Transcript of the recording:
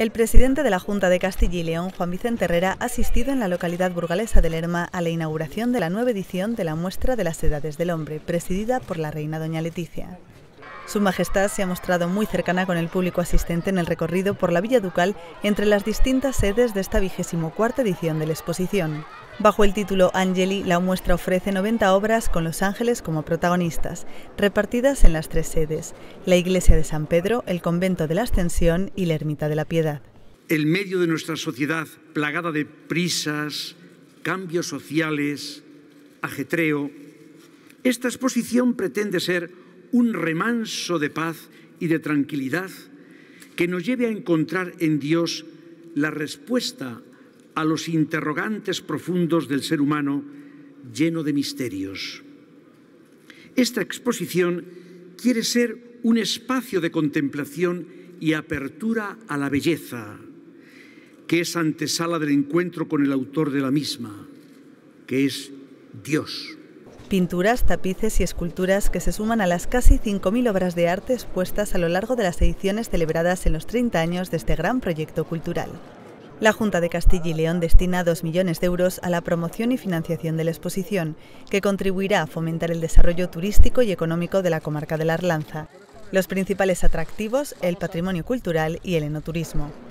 El presidente de la Junta de Castilla y León, Juan Vicente Herrera, ha asistido en la localidad burgalesa de Lerma a la inauguración de la nueva edición de la Muestra de las Edades del Hombre, presidida por la reina doña Leticia. Su Majestad se ha mostrado muy cercana con el público asistente en el recorrido por la Villa Ducal entre las distintas sedes de esta 24ª edición de la exposición. Bajo el título Angeli, la muestra ofrece 90 obras con los ángeles como protagonistas, repartidas en las 3 sedes: la Iglesia de San Pedro, el Convento de la Ascensión y la Ermita de la Piedad. En medio de nuestra sociedad plagada de prisas, cambios sociales, ajetreo, esta exposición pretende ser un remanso de paz y de tranquilidad que nos lleve a encontrar en Dios la respuesta a los interrogantes profundos del ser humano lleno de misterios. Esta exposición quiere ser un espacio de contemplación y apertura a la belleza, que es antesala del encuentro con el autor de la misma, que es Dios. Pinturas, tapices y esculturas que se suman a las casi 5.000 obras de arte expuestas a lo largo de las ediciones celebradas en los 30 años de este gran proyecto cultural. La Junta de Castilla y León destina 2 millones de euros a la promoción y financiación de la exposición, que contribuirá a fomentar el desarrollo turístico y económico de la comarca de la Arlanza. Los principales atractivos, el patrimonio cultural y el enoturismo.